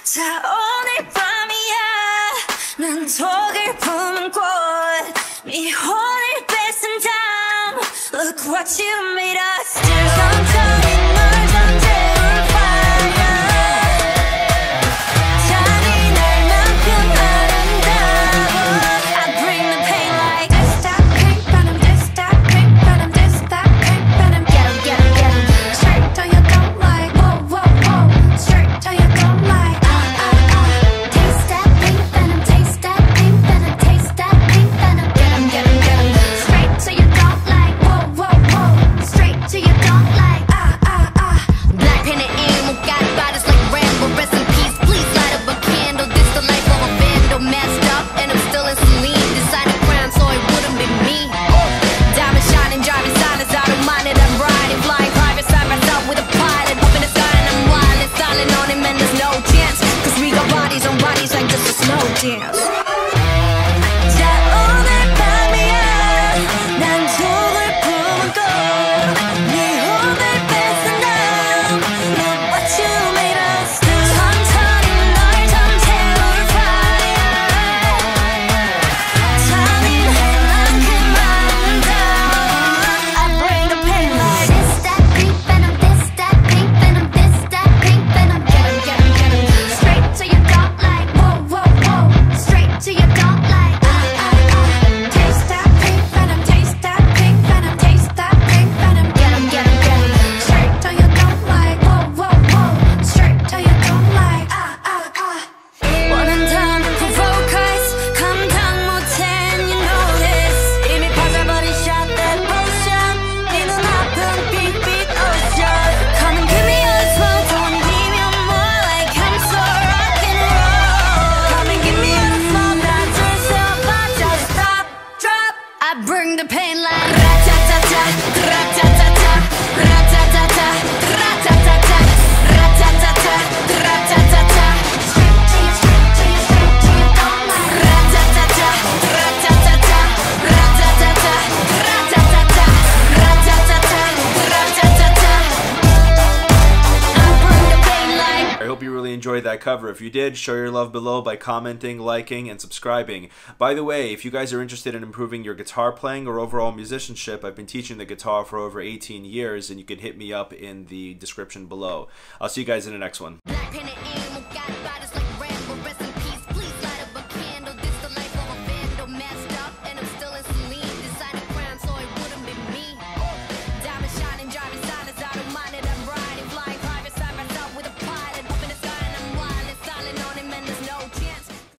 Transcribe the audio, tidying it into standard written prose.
자 오늘 밤이야 난 독을 품은 꽃 미혼을 뺏은 담 Look what you made us do 천천히 널 던져올 fire 잠이 날 만큼 아름다워 I bring the pain like This that pink venom This that pink venom This that pink venom Get 'em, get 'em, get 'em Straight till you don't like Whoa, whoa, whoa Straight till you don't like Taste that pink venom Taste that pink venom Taste that pink venom Get 'em, get 'em, get 'em Straight till you don't like Whoa, whoa, whoa Straight till you don't like Blackpink in 못 got bodies like Rambo Rest in peace Please light up a candle This the life of a vandal Messed up and I'm still in saline Decided crown so it wouldn't be me Diamond shining driving silence I don't mind it I'm riding Flying private side by side with a pilot Up in the sky and I'm wild and styling on him and there's no chance Cause we got bodies on bodies like just a slow dance 자 오늘 밤이야 난 독을 품은 꽃 미혼을 뺏은 남 Look what you made us do 천천히 널 던져올 fire 잔인할 만큼 아름다워 I bring the pain like This that pink venom This that pink venom This that pink venom Get 'em, get 'em, get 'em Straight till you don't like Whoa, whoa, whoa Straight till you don't like Taste that pink venom Taste that pink venom Taste that pink venom Get 'em, get 'em, get 'em Straight till you don't like Whoa, whoa, whoa Straight till you don't like 원한다면 provoke us 감당 못해 and you know this 이미 빠져버린 shot that potion 네 눈앞은 big big ocean Come and give me a small don't give me more like I'm so rock and roll Come and give me a small that turns up I just stop drop I bring the pain like ra-ta-ta-ta ra-ta-ta-ta ra-ta-ta-ta ra-ta-ta-ta ra-ta-ta-ta ra-ta-ta-ta Straight till you, straight till you, straight till you don't like ra-ta-ta-ta ra-ta-ta-ta ra-ta-ta-ta ra-ta-ta-ta ra-ta-ta-ta ra-ta-ta-ta I bring the pain like I hope you really enjoyed that cover. If you did, show your love below by commenting, liking, and subscribing. By the way, if you guys are interested in improving your guitar playing or overall musicianship, I've been teaching the guitar for over 18 years, and you can hit me up in the description below. I'll see you guys in the next one. Blackpink